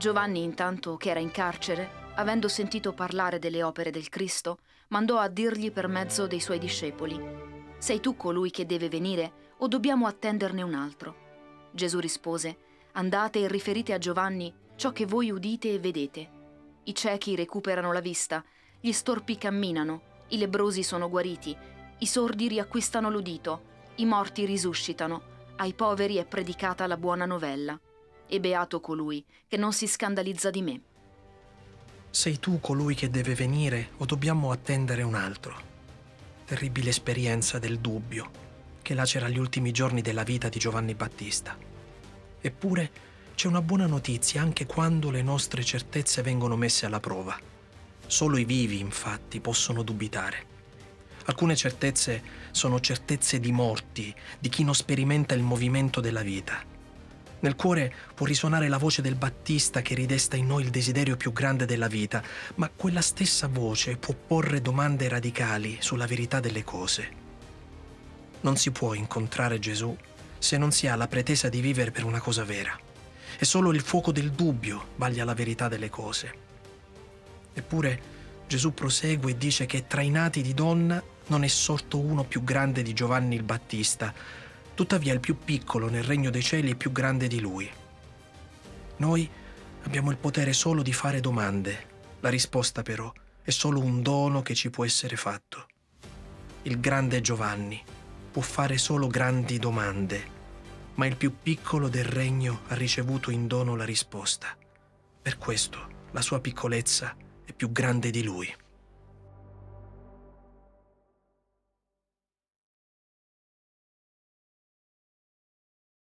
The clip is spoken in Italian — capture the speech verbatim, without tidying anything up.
Giovanni, intanto che era in carcere, avendo sentito parlare delle opere del Cristo, mandò a dirgli per mezzo dei suoi discepoli: «Sei tu colui che deve venire o dobbiamo attenderne un altro?» Gesù rispose: «Andate e riferite a Giovanni ciò che voi udite e vedete. I ciechi recuperano la vista, gli storpi camminano, i lebbrosi sono guariti, i sordi riacquistano l'udito, i morti risuscitano, ai poveri è predicata la buona novella. E beato colui che non si scandalizza di me». Sei tu colui che deve venire o dobbiamo attendere un altro? Terribile esperienza del dubbio che lacera gli ultimi giorni della vita di Giovanni Battista. Eppure c'è una buona notizia anche quando le nostre certezze vengono messe alla prova. Solo i vivi, infatti, possono dubitare. Alcune certezze sono certezze di morti, di chi non sperimenta il movimento della vita. Nel cuore può risuonare la voce del Battista che ridesta in noi il desiderio più grande della vita, ma quella stessa voce può porre domande radicali sulla verità delle cose. Non si può incontrare Gesù se non si ha la pretesa di vivere per una cosa vera. E solo il fuoco del dubbio vaglia la verità delle cose. Eppure Gesù prosegue e dice che tra i nati di donna non è sorto uno più grande di Giovanni il Battista. Tuttavia il più piccolo nel regno dei cieli è più grande di lui. Noi abbiamo il potere solo di fare domande. La risposta però è solo un dono che ci può essere fatto. Il grande Giovanni può fare solo grandi domande, ma il più piccolo del regno ha ricevuto in dono la risposta. Per questo la sua piccolezza è più grande di lui.